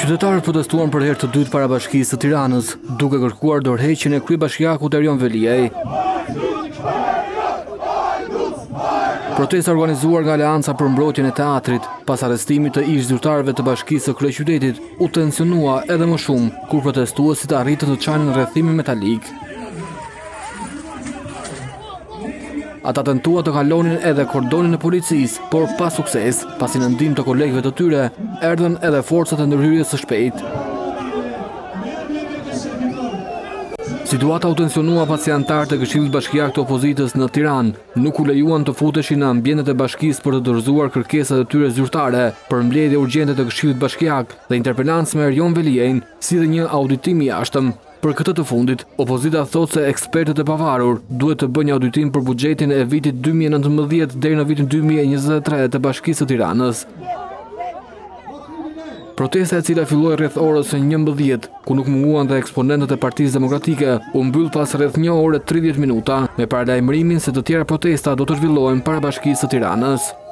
Qytetarët protestuan për herë të dytë para Bashkisë së Tiranës, duke kërkuar dorëheqjen e kryebashkiakut Erion Veliaj. Protesta organizuar nga Aleanca për Mbrojtjen e Teatrit, pas arrestimit të ish zyrtarëve të Bashkisë së Kryeqytetit, u tensionua edhe më shumë kur protestuesit arritën të çanin rrethimin metalik. Ata tentuan të kalonin edhe kordonin e policisë, por pa sukses, pasi në ndihmë të kolegëve të tyre, erdhën edhe forcat e ndërhyrjes së shpejtë. Situata u tensionua pasi anëtarët e Këshillit Bashkiak të opozitës në Tiranë nuk u lejuan të futeshin në ambientet e bashkisë për të dorëzuar kërkesat e tyre zyrtare për mbledhje urgjente të Këshillit Bashkiak dhe interpelancë me Erion Veliajin, si dhe një auditim i jashtëm. Për këtë të fundit, opozita thotë se ekspertët e pavarur duhet të bëjnë një auditim për buxhetin e vitit 2019 deri në vitin 2023 të Bashkisë së Tiranës. Protesta e cila filloi rreth orës 11, ku nuk munguan dhe eksponentët e Partisë Demokratike, u mbyll pas rreth 1 orë 30 minuta, me paralajmërimin se të tjera protesta do të zhvillohen para Bashkisë së Tiranës.